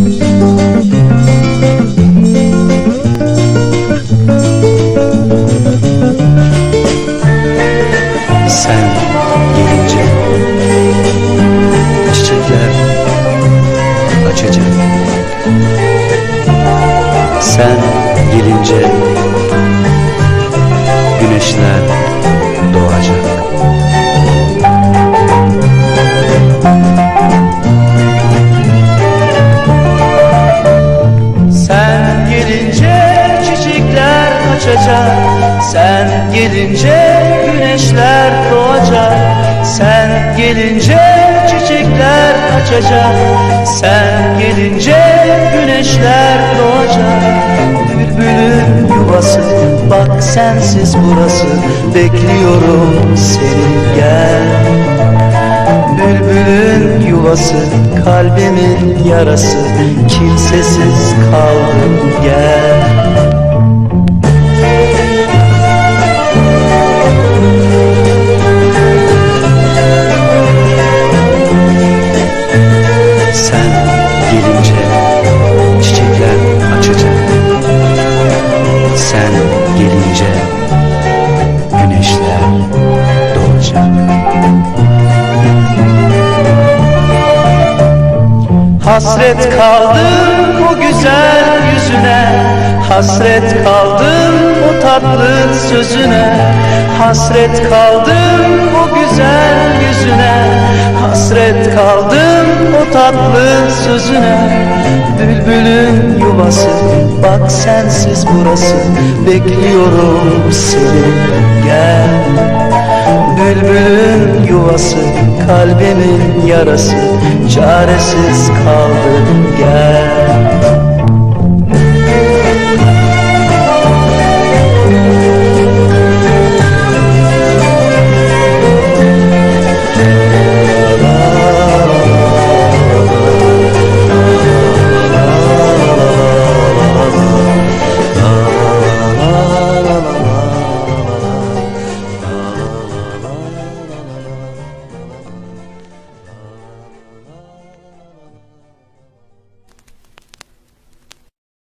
Sen gelince çiçekler açacak. Sen gelince güneşler doğacak. Sen gelince çiçekler açacak. Sen gelince güneşler doğacak. Sen gelince çiçekler açacak. Sen gelince güneşler doğacak. Bülbülün yuvası, bak sensiz burası. Bekliyorum seni, gel. Bülbülün yuvası, kalbimin yarası. Kimsesiz kaldım, gel. Sen gelince çiçekler açacak. Sen gelince güneşler doğacak. Hasret kaldım o güzel yüzüne, hasret kaldım o tatlı sözüne, hasret kaldım o güzel yüzüne, hasret kaldım o tatlı sözüne. Bülbülün yuvası, bak sensiz burası. Bekliyorum seni, gel. Bülbülün yuvası, kalbimin yarası. Çaresiz kaldım, gel.